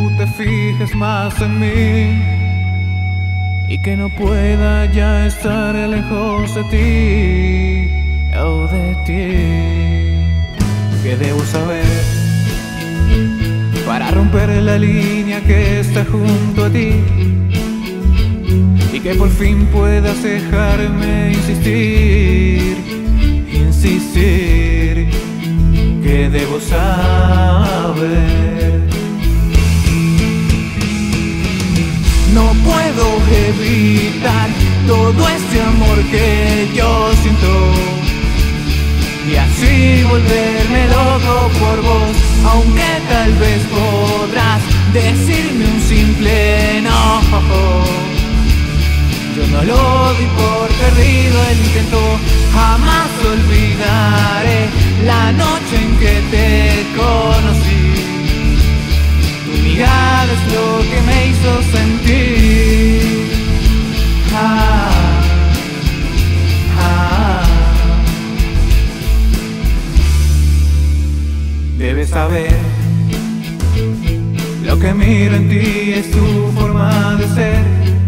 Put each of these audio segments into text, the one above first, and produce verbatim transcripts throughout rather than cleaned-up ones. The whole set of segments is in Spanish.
tú te fijes más en mí y que no pueda ya estar lejos de ti o de ti. ¿Qué debo saber para romper la línea que está junto a ti y que por fin puedas dejarme insistir, insistir? ¿Qué debo saber? No puedo evitar todo este amor que yo siento y así volverme loco por vos, aunque tal vez podrás decirme un simple no. Yo no lo di por perdido el intento, jamás olvidaré la noche en que te conocí. Tu mirada es lo que me hizo sentir. Ah, ah. Debes saber, lo que miro en ti es tu forma de ser,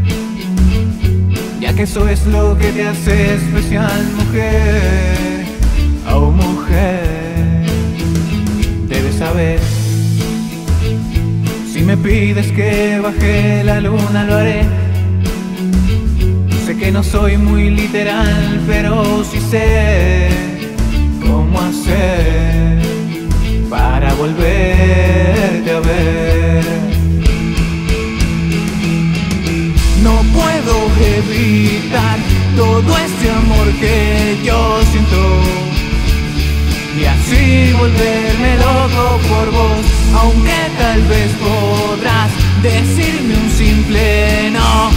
ya que eso es lo que te hace especial, mujer, oh mujer. Debes saber, si me pides que baje la luna lo haré. Sé que no soy muy literal, pero sí sé cómo hacer para volverte a ver. No puedo evitar todo este amor que yo siento y así volverme loco por vos, aunque tal vez podrás decirme un simple no.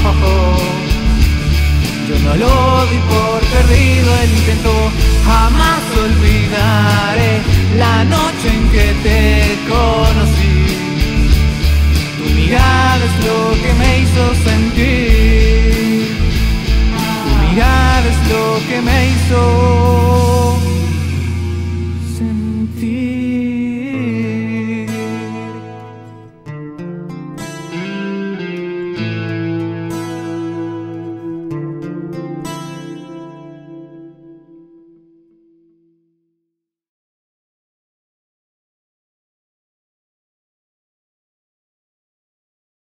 Yo no lo di por perdido el intento, jamás olvidaré la noche en que te conocí. Tu mirada es lo que me hizo sentir, tu mirada es lo que me hizo